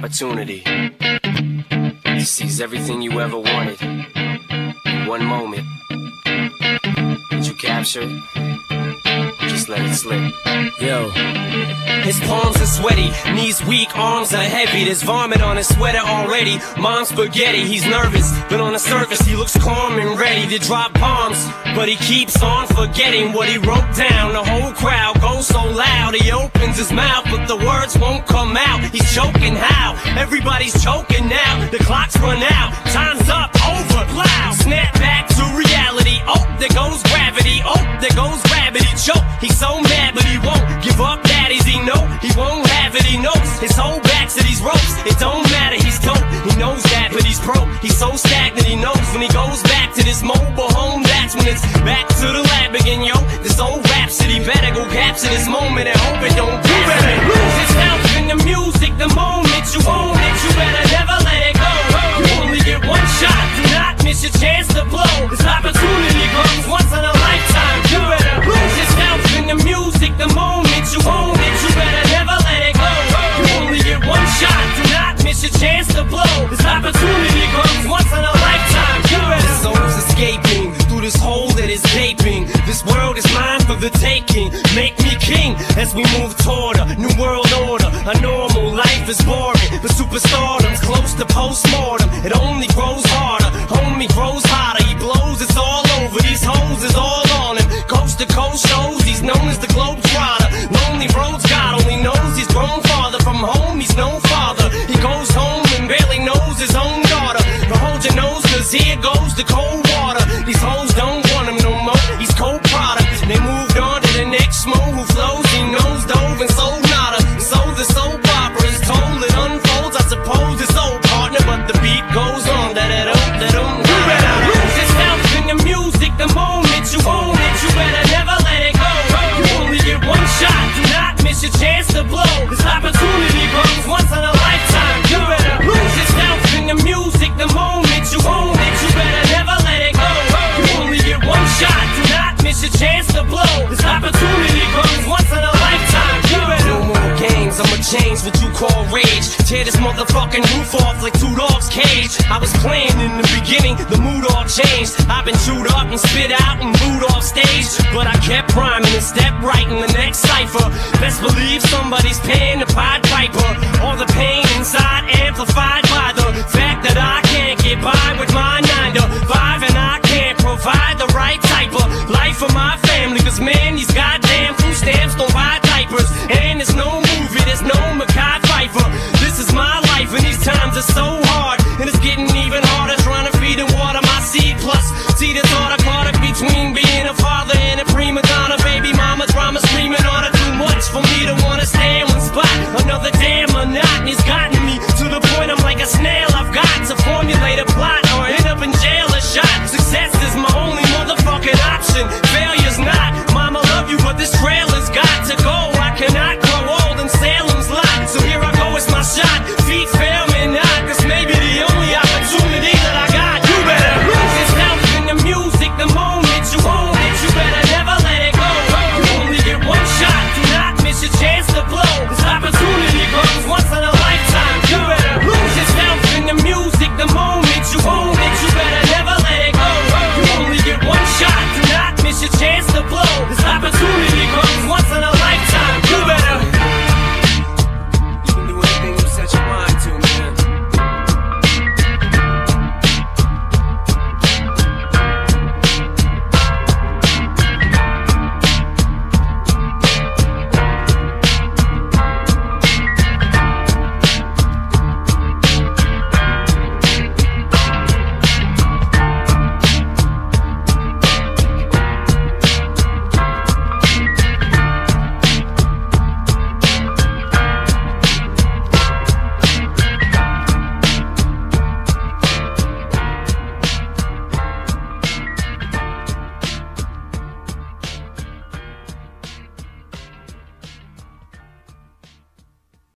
opportunity to seize everything you ever wanted in one moment. Did you capture it? Just let it slip. Yo. His palms are sweaty, knees weak, arms are heavy. There's vomit on his sweater already. Mom's spaghetti, he's nervous, but on the surface he looks calm and ready to drop bombs. But he keeps on forgetting what he wrote down. The whole crowd goes so loud, he opens his mouth, but the words won't come out. He's choking how? Everybody's choking now. The clock's run out, time's up, over, loud. Snap back to reality. Oh, there goes gravity. Oh, there goes gravity. Choke. He's so mad, but he won't give up. Daddies, he know he won't have it. He knows his whole back to these ropes. It don't matter, he's dope. He knows that, but he's broke. He's so stagnant. He knows when he goes back to this mobile home, that's when it's back to the lab again. Yo, this old rhapsody better go capture this moment and hope it don't. You better lose yourself in the music. The moment you own it, you better never let it go. You only get one shot. Do not miss your chance to blow. This opportunity comes once in a lifetime. You better lose yourself in the music. The moment you own it, you better never let it go. You only get one shot. Do not miss your chance to blow. This opportunity comes once in a lifetime. You better. This soul's escaping through this hole that is gaping. This world is mine for the taking. Make me king as we move toward a new world order. A normal life is boring, but superstardom's close to postmortem. It only grows harder, homie grows hotter. He blows, it's all over. These hoes is all on him. Coast to coast shows, he's known as the Globetrotter. Lonely roads, God only knows he's grown farther from home. He's no father. He goes home and barely knows his own daughter. But hold your nose, cause here goes the cold water. These hoes don't want him no more. He's cold product. They moved on to the next mo who flows. He knows dove and sold nada. So the soap opera is told, it unfolds. I suppose it's old partner, but the beat goes on. You better lose yourself in the music. The moment you own it, you better never let it go. You only get one shot. Do not miss your chance to blow. This opportunity comes once in a lifetime. You better lose yourself in the music. The moment you own it, you better never let it go. You only get one shot. Do not miss your chance to blow. This opportunity comes once in a lifetime. You better. No more games, I'ma change what you call rage. Tear this motherfucking roof off like two dogs' cage. I was playing in the beginning, the mood all changed. I've been chewed up and spit out and booed off stage, but I kept rhyming and stepped right in the next cipher. Best believe somebody's paying the Pied Piper. All the pain inside amplified by the fact that I can't get by with my 9 to 5, and I can't provide the right type of life for my family. Cause man, these goddamn food stamps don't buy diapers, and there's no movie, there's no Mackay Pfeiffer. This is my life and these times are so hard, and it's getting even harder trying to feed and water my seed. Plus, see the thought I caught it between being a father and a prima donna.